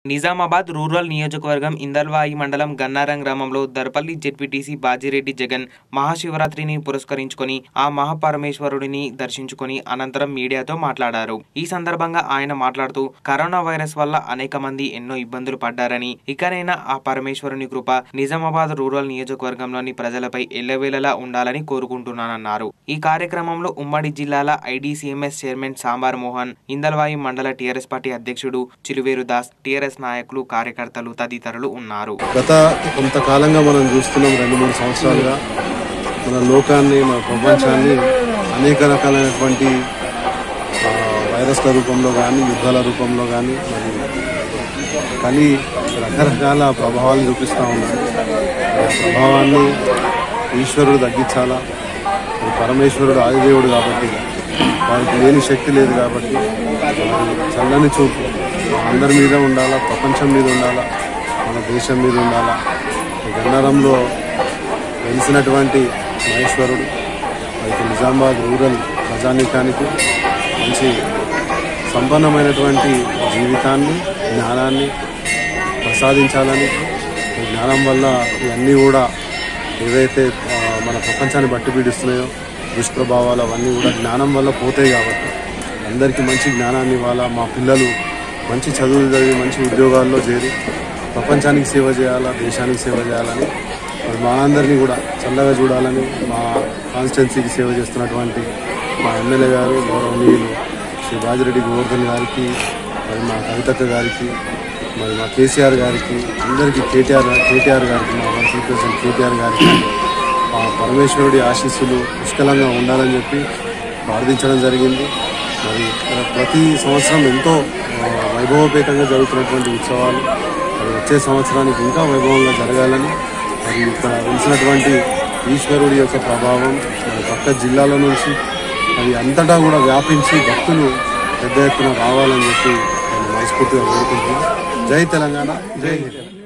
Nizamabad rural నియోజకవర్గం ఇందల్వాయి మండలం గన్నారం గ్రామంలో దర్పల్లి జెడ్పీటీసీ బాజిరెడ్డి జగన్ మహాశివరాత్రిని పురస్కరించుకొని ఆ మహాపరమేశ్వరుడిని దర్శించుకొని అనంతరం మీడియాతో మాట్లాడారు. ఈ సందర్భంగా ఆయన మాట్లాడుతూ కరోనా వైరస్ వల్ల అనేక మంది ఎన్నో ఇబ్బందులు పడ్డారని, ఇకనైనా ఆ పరమేశ్వరుని కృప నిజామాబాద్ రూరల్ నియోజకవర్గంలోని ప్రజలపై ఎల్లవేళలా ఉండాలని కోరుకుంటున్నానన్నారు. ఈ కార్యక్రమంలో ఉమ్మడి జిల్లాల ఐడీసీఎంఎస్ చైర్మన్ సాంబార్ మోహన్, ఇందల్వాయి మండల టీఆర్ఎస్ పార్టీ అధ్యక్షుడు చిలువేరు దాస్, టీఆర్ఎస్ నాయకులు, కార్యకర్తలు తదితరులు ఉన్నారు. గత కొంతకాలంగా మనం చూస్తున్నాం, 2-3 సంవత్సరాలుగా మన లోకాన్ని, మన ప్రపంచాన్ని అనేక రకాలైనటువంటి వైరస్ల రూపంలో కానీ, యుద్ధాల రూపంలో కానీ, మరి కానీ రకరకాల ప్రభావాలు చూపిస్తూ ఉన్నారు. ప్రభావాన్ని ఈశ్వరుడు తగ్గించాలా, పరమేశ్వరుడు ఆదిదేవుడు కాబట్టి వారికి లేని శక్తి లేదు కాబట్టి చల్లని చూపు అందరి మీద ఉండాలా, ప్రపంచం మీద ఉండాలా, మన దేశం మీద ఉండాలా. గన్నారంలో వెలిసినటువంటి మహేశ్వరుడు అయితే నిజామాబాద్ రూరల్ ప్రజానీకానికి మంచి సంపన్నమైనటువంటి జీవితాన్ని, జ్ఞానాన్ని ప్రసాదించాలని, జ్ఞానం వల్ల ఇవన్నీ కూడా ఏవైతే మన ప్రపంచాన్ని బట్టి పీడిస్తున్నాయో దుష్ప్రభావాలు అవన్నీ కూడా జ్ఞానం వల్ల పోతాయి కాబట్టి అందరికీ మంచి జ్ఞానాన్ని ఇవ్వాలా. మా పిల్లలు మంచి చదువులు చదివి మంచి ఉద్యోగాల్లో చేరి ప్రపంచానికి సేవ చేయాలా, దేశానికి సేవ చేయాలని, మరి మా అందరినీ కూడా చల్లగా చూడాలని మా కాన్స్టిట్యున్సీకి సేవ చేస్తున్నటువంటి మా ఎమ్మెల్యే గారు గౌరవనీయులు శ్రీ బాజిరెడ్డి గోవర్ధన్ గారికి, మరి మా కవితక్క గారికి, మరి మా కేసీఆర్ గారికి, అందరికీ కేటీఆర్ గారికి, మా మంత్రి ప్రెసిడెంట్ కేటీఆర్ గారికి మా పరమేశ్వరుడి ఆశీస్సులు పుష్కలంగా ఉండాలని చెప్పి ప్రార్థించడం జరిగింది. మరి ప్రతి సంవత్సరం ఎంతో వైభవపేతంగా జరుగుతున్నటువంటి ఉత్సవాలు మరి వచ్చే సంవత్సరానికి ఇంకా వైభవంగా జరగాలని, మరి ఇక్కడ వెలిసినటువంటి ఈశ్వరుడి యొక్క ప్రభావం మరి పక్క జిల్లాల నుంచి మరి అంతటా కూడా వ్యాపించి భక్తులు పెద్ద ఎత్తున రావాలని చెప్పి నేను మనస్ఫూర్తిగా కోరుకుంటున్నాను. జై తెలంగాణ, జై హింద్.